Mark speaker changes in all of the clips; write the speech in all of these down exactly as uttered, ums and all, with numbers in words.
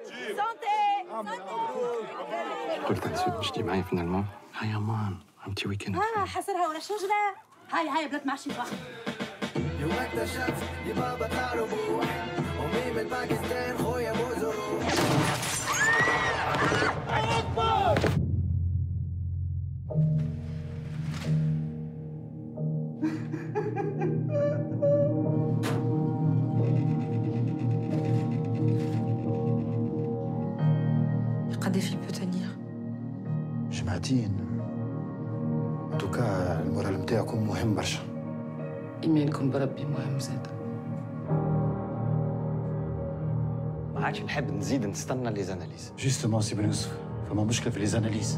Speaker 1: قلت عن مش تجي معي فينالمون؟ هاي يا مان عمتي ويكند
Speaker 2: اه حصرها ولا شجرة. هاي هاي بلاد معشي واحد. يوم اكتشفت يا بابا طلع ربوح امي من باكستان خويا ابو زروح.
Speaker 3: قداش il peut tenir؟
Speaker 4: جمعتين. دوكا المورال نتاعكم مهم برشا.
Speaker 3: إيمانكم بربي مهم زاد.
Speaker 1: ما عادش نحب نزيد نستنى لي زاناليز.
Speaker 4: جوستومون سي بن يوسف، فما مشكلة في لي زاناليز.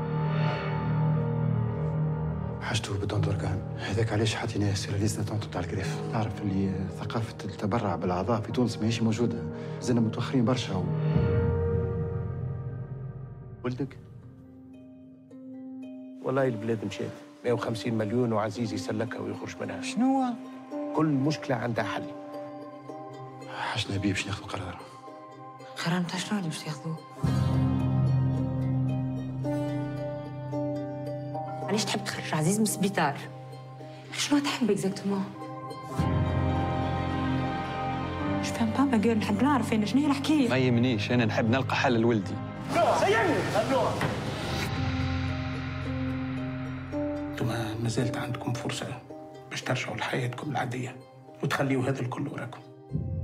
Speaker 4: حاجته بدون دركان، هذاك علاش حطيناه سير ليست داتونت تاع الكريف. تعرف اللي ثقافة التبرع بالأعضاء في تونس ماهيش موجودة، زلنا متوخرين برشا و... ولدك؟
Speaker 5: والله البلاد مشات مئة وخمسين مليون وعزيز يسلكها ويخرج منها.
Speaker 1: شنو؟
Speaker 5: كل مشكلة عندها حل.
Speaker 4: حاجنا بيه باش ناخذ قرار.
Speaker 3: قرار نتاع شنو اللي باش تاخذوه؟ علاش تحب تخرج عزيز من السبيطار؟ شنو تحب اكزاكتومون؟ جو فهم با ما قال نحب نعرف انا شنو هي الحكايه.
Speaker 1: ما يهمنيش انا نحب نلقى حل لولدي.
Speaker 5: سيبني ممنوع. انتم ما زالت عندكم فرصة باش ترجعوا لحياتكم العادية وتخليوا هذا الكل وراكم.